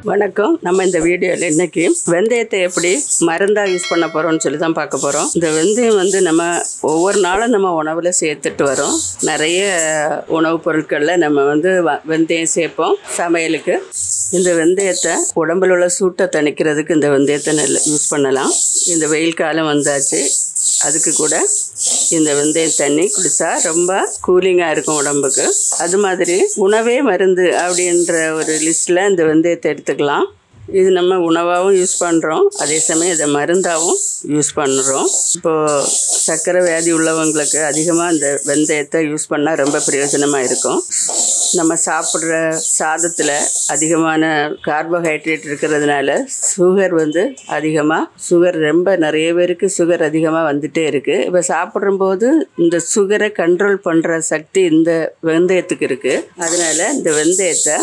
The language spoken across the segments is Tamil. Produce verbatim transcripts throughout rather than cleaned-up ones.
வணக்கம். நம்ம இந்த வீடியோவில் இன்னைக்கு வெந்தயத்தை எப்படி மருந்தாக யூஸ் பண்ண போகிறோம்னு சொல்லி தான் பார்க்க போகிறோம். இந்த வெந்தயம் வந்து நம்ம ஒவ்வொரு நாளும் நம்ம உணவில் சேர்த்துட்டு வரோம். நிறைய உணவுப் பொருட்களில் நம்ம வந்து வெந்தயம் சேர்ப்போம் சமையலுக்கு. இந்த வெந்தயத்தை உடம்புல உள்ள சூட்டை தணிக்கிறதுக்கு இந்த வெந்தயத்தை நல்ல யூஸ் பண்ணலாம். இந்த வெயில் காலம் வந்தாச்சு, அதுக்கு கூட இந்த வெந்தயம் தண்ணி குடித்தா ரொம்ப கூலிங்காக இருக்கும் உடம்புக்கு. அது மாதிரி உணவே மருந்து அப்படின்ற ஒரு லிஸ்ட்டில் இந்த வெந்தயத்தை எடுத்துக்கலாம். இது நம்ம உணவாகவும் யூஸ் பண்ணுறோம், அதே சமயம் இதை மருந்தாகவும் யூஸ் பண்ணுறோம். இப்போது சர்க்கரை வியாதி உள்ளவங்களுக்கு அதிகமாக இந்த வெந்தயத்தை யூஸ் பண்ணால் ரொம்ப பிரயோஜனமாக இருக்கும். நம்ம சாப்பிட்ற சாதத்தில் அதிகமான கார்போஹைட்ரேட் இருக்கிறதுனால சுகர் வந்து அதிகமாக சுகர் ரொம்ப நிறைய பேருக்கு சுகர் அதிகமாக வந்துகிட்டே இருக்குது. இப்போ சாப்பிட்றம்போது இந்த சுகரை கண்ட்ரோல் பண்ணுற சக்தி இந்த வெந்தயத்துக்கு இருக்குது. அதனால் இந்த வெந்தயத்தை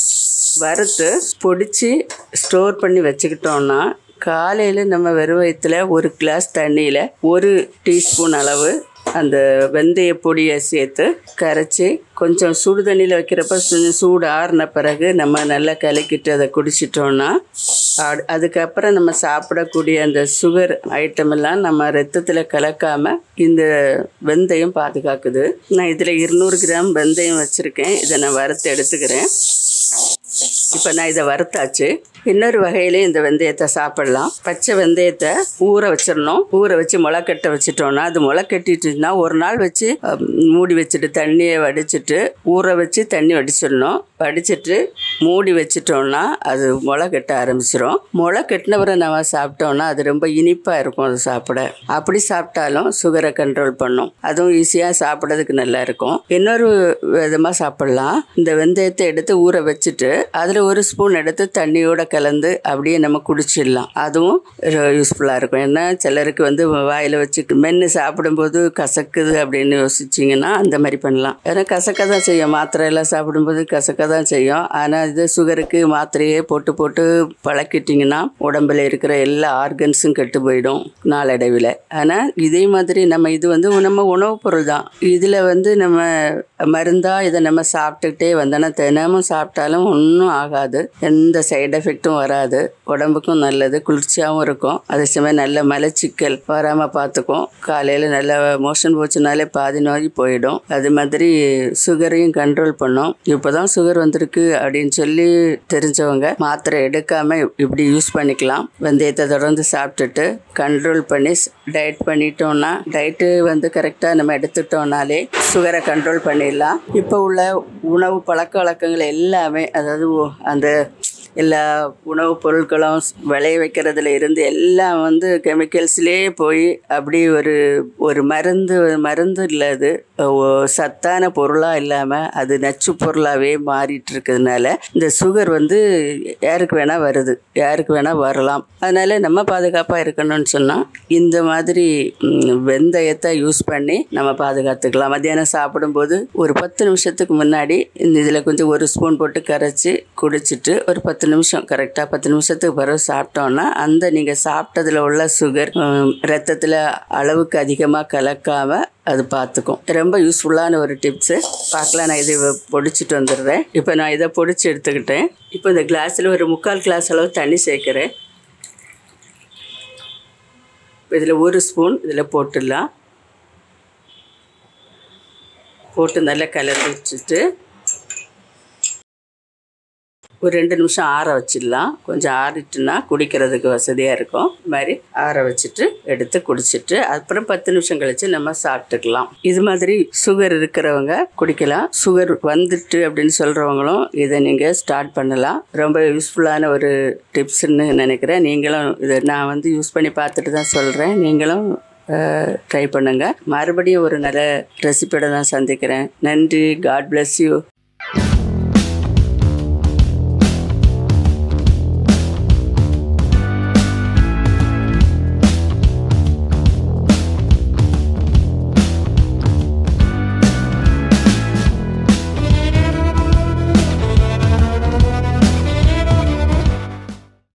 வறுத்து பொடிச்சு ஸ்டோர் பண்ணி வச்சுக்கிட்டோம்னா காலையில் நம்ம வெறும் வயிற்றுல ஒரு கிளாஸ் தண்ணியில் ஒரு டீஸ்பூன் அளவு அந்த வெந்தய பொடியை சேர்த்து கரைச்சி கொஞ்சம் சுடு தண்ணியில் வைக்கிறப்ப கொஞ்சம் சூடு ஆறின பிறகு நம்ம நல்லா கலக்கிட்டு அதை குடிச்சிட்டோன்னா அதுக்கப்புறம் நம்ம சாப்பிடக்கூடிய அந்த சுகர் ஐட்டம் எல்லாம் நம்ம ரத்தத்தில் கலக்காமல் இந்த வெந்தயம் பாதுகாக்குது. நான் இதில் இருநூறு கிராம் வெந்தயம் வச்சுருக்கேன். இதை நான் வறுத்து எடுத்துக்கிறேன். இப்போ நான் இதை வறுத்தாச்சு. இன்னொரு வகையிலையும் இந்த வெந்தயத்தை சாப்பிடலாம். பச்சை வெந்தயத்தை ஊற வச்சிடணும். ஊற வச்சு முளைக்கட்ட வச்சிட்டோன்னா அது முளைக்கட்டிட்டுன்னா ஒரு நாள் வச்சு மூடி வச்சுட்டு தண்ணியை வடிச்சிட்டு ஊற வச்சு தண்ணி வடிச்சிடணும். வடிச்சிட்டு மூடி வச்சிட்டோன்னா அது முளை கட்ட ஆரம்பிச்சிடும். முளை கட்டினவரை நம்ம சாப்பிட்டோன்னா அது ரொம்ப இனிப்பாக இருக்கும். அது சாப்பிட அப்படி சாப்பிட்டாலும் சுகரை கண்ட்ரோல் பண்ணும். அதுவும் ஈஸியாக சாப்பிட்றதுக்கு நல்லா இருக்கும். இன்னொரு விதமாக சாப்பிட்லாம். இந்த வெந்தயத்தை எடுத்து ஊற வச்சுட்டு அதில் ஒரு ஸ்பூன் எடுத்து தண்ணியோட கலந்து அப்படியே நம்ம குடிச்சிடலாம். அதுவும் யூஸ்ஃபுல்லாக இருக்கும். ஏன்னா சிலருக்கு வந்து வாயில் வச்சு மென்று சாப்பிடும்போது கசக்குது அப்படின்னு யோசிச்சிங்கன்னா அந்த மாதிரி பண்ணலாம். ஏன்னா கசக்க தான் செய்யும். மாத்திரையெல்லாம் சாப்பிடும்போது கசக்க தான் செய்யும். ஆனால் இது சுகருக்கு மாத்திரையே போட்டு போட்டு பழக்கிட்டிங்கன்னா உடம்புல இருக்கிற எல்லா ஆர்கன்ஸும் கெட்டு போயிடும் நாளடைவில். ஆனால் இதே மாதிரி நம்ம இது வந்து நம்ம உணவுப் பொருள் தான். இதில் வந்து நம்ம மருந்தாக இதை நம்ம சாப்பிட்டுக்கிட்டே வந்தோன்னா தினமும் சாப்பிட்டாலும் ஒன்றும் ஆகாது. எந்த சைடு எஃபெக்டும் வராது. உடம்புக்கும் நல்லது, குளிர்ச்சியாகவும் இருக்கும். அதே சமயம் நல்ல மலச்சிக்கல் வராமல் பார்த்துக்கும். காலையில் நல்ல மோஷன் போச்சுனாலே பாதி நோய் போயிடும். அது மாதிரி சுகரையும் கண்ட்ரோல் பண்ணும். இப்போ தான் சுகர் வந்திருக்கு அப்படின்னு சொல்லி தெரிஞ்சவங்க மாத்திரை எடுக்காமல் இப்படி யூஸ் பண்ணிக்கலாம். வெந்தயத்தை தொடர்ந்து சாப்பிட்டுட்டு கண்ட்ரோல் பண்ணி டயட் பண்ணிட்டோம்னா டயட்டு வந்து கரெக்டாக நம்ம எடுத்துட்டோம்னாலே சுகரை கண்ட்ரோல் பண்ணிடலாம். இப்போ உள்ள உணவு பழக்க வழக்கங்கள் எல்லாமே, அதாவது அந்த எல்லா உணவுப் பொருட்களும் விளைய வைக்கிறதுல இருந்து எல்லாம் வந்து கெமிக்கல்ஸ்லேயே போய் அப்படி ஒரு ஒரு மருந்து மருந்து இல்லை, அது சத்தான பொருளாக இல்லாமல் அது நச்சு பொருளாகவே மாறிட்டு இருக்கிறதுனால இந்த சுகர் வந்து யாருக்கு வேணால் வருது, யாருக்கு வேணால் வரலாம். அதனால் நம்ம பாதுகாப்பாக இருக்கணும்னு சொன்னால் இந்த மாதிரி வெந்தயத்தை யூஸ் பண்ணி நம்ம பாதுகாத்துக்கலாம். மத்தியானம் சாப்பிடும்போது ஒரு பத்து நிமிஷத்துக்கு முன்னாடி இந்த இதில் கொஞ்சம் ஒரு ஸ்பூன் போட்டு கரைச்சி குடிச்சிட்டு ஒரு பத்து நிமிஷம் கரெக்டாக பத்து நிமிஷத்துக்கு பிறகு சாப்பிட்டோன்னா அந்த நீங்கள் சாப்பிட்டதில் உள்ள சுகர் ரத்தத்தில் அளவுக்கு அதிகமாக கலக்காமல் அது பார்த்துக்கும். ரொம்ப யூஸ்ஃபுல்லான ஒரு டிப்ஸு. பார்க்கலாம். நான் இதை பொடிச்சிட்டு வந்துடுறேன். இப்போ நான் இதை பொடிச்சு எடுத்துக்கிட்டேன். இப்போ இந்த கிளாஸில் ஒரு முக்கால் கிளாஸ் அளவு தண்ணி சேர்க்குறேன். இதில் ஒரு ஸ்பூன் இதில் போட்டுடலாம். போட்டு நல்லா கலந்து வச்சுட்டு ஒரு ரெண்டு நிமிஷம் ஆற வச்சிடலாம். கொஞ்சம் ஆறிட்டுனா குடிக்கிறதுக்கு வசதியாக இருக்கும். இது மாதிரி ஆற வச்சுட்டு எடுத்து குடிச்சிட்டு அப்புறம் பத்து நிமிஷம் கழித்து நம்ம சாப்பிட்டுக்கலாம். இது மாதிரி சுகர் இருக்கிறவங்க குடிக்கலாம். சுகர் வந்துட்டு அப்படின்னு சொல்கிறவங்களும் இதை நீங்கள் ஸ்டார்ட் பண்ணலாம். ரொம்ப யூஸ்ஃபுல்லான ஒரு டிப்ஸ்ன்னு நினைக்கிறேன். நீங்களும் இதை நான் வந்து யூஸ் பண்ணி பார்த்துட்டு தான் சொல்கிறேன். நீங்களும் ட்ரை பண்ணுங்கள். மறுபடியும் ஒரு நல்ல ரெசிபியோட தான் சந்திக்கிறேன். நன்றி. God bless you.